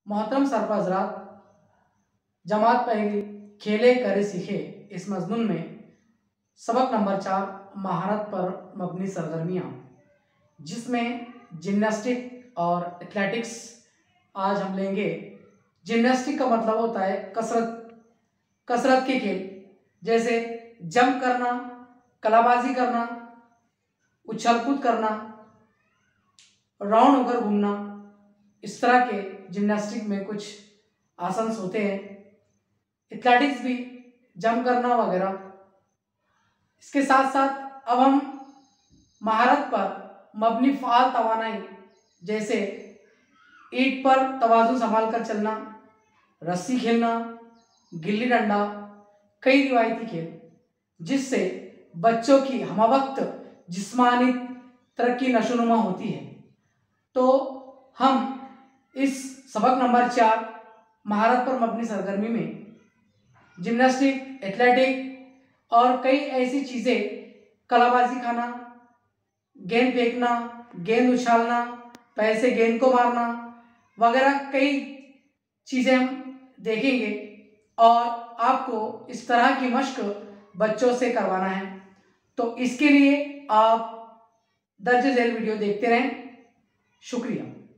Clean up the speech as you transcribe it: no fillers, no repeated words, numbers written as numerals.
मोहतरम सरफराज, जमात पहली खेले करे सीखे इस मजमून में सबक नंबर 4 महारत पर मबनी सरगर्मियाँ, जिसमें जिम्नास्टिक और एथलेटिक्स आज हम लेंगे। जिम्नास्टिक का मतलब होता है कसरत के खेल, जैसे जंप करना, कलाबाजी करना, उछल कूद करना, राउंड होकर घूमना। इस तरह के जिम्नास्टिक में कुछ आसन होते हैं। एथलेटिक्स भी जंप करना वगैरह। इसके साथ साथ अब हम महारत पर मबनी फ़ाल तवानाई, जैसे ईंट पर तवाज़ुन संभाल कर चलना, रस्सी खेलना, गिल्ली डंडा, कई रिवायती खेल जिससे बच्चों की हमवक्त जिस्मानी तरक्की नशोनुमा होती है। तो हम इस सबक नंबर 4 महारत पर मबनी सरगर्मी में जिम्नास्टिक, एथलेटिक और कई ऐसी चीज़ें, कलाबाजी खाना, गेंद फेंकना, गेंद उछालना, पैसे गेंद को मारना वगैरह कई चीज़ें हम देखेंगे और आपको इस तरह की मश्क बच्चों से करवाना है। तो इसके लिए आप दर्ज झेल वीडियो देखते रहें। शुक्रिया।